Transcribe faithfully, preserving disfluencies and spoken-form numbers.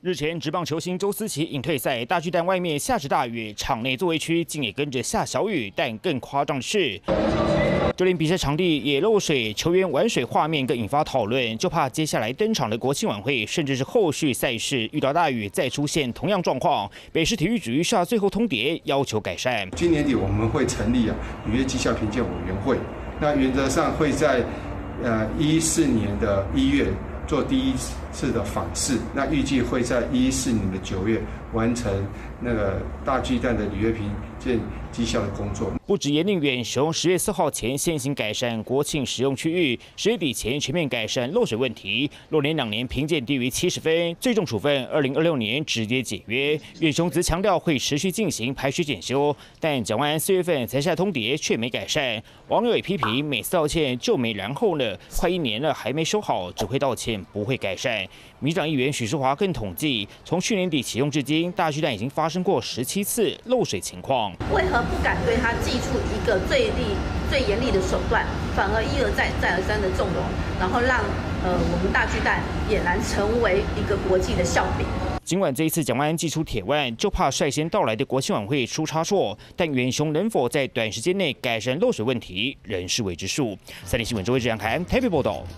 日前，职棒球星周思齐隐退赛，大巨蛋外面下着大雨，场内座位区竟也跟着下小雨。但更夸张的是，就连比赛场地也漏水，球员玩水画面更引发讨论。就怕接下来登场的国庆晚会，甚至是后续赛事遇到大雨再出现同样状况，北市体育局下最后通牒，要求改善。 今年底我们会成立啊履约绩效评鉴委员会，那原则上会在呃一四年的一月。 做第一次的访视，那预计会在一四年的九月完成那个大巨蛋的履约评鉴绩效的工作。 不止严令远雄十月四号前先行改善国庆使用区域，十月底前全面改善漏水问题。若连两年评鉴低于七十分，最重处分二零二六年直接解约。远雄则强调会持续进行排水检修，但蒋万安四月份才下通牒却没改善。网友也批评每次道歉就没然后了，快一年了还没修好，只会道歉。 不会改善。民进党议员许淑华更统计，从去年底启用至今，大巨蛋已经发生过十七次漏水情况。 为何不敢对他祭出一个最厉、最严厉的手段，反而一而再、再而三的纵容，然后让呃我们大巨蛋俨然成为一个国际的笑柄？ 尽管这一次蒋万安祭出铁腕，就怕率先到来的国庆晚会出差错，但远雄能否在短时间内改善漏水问题，仍是未知数。三立新闻周慧志、杨凯安台北报道。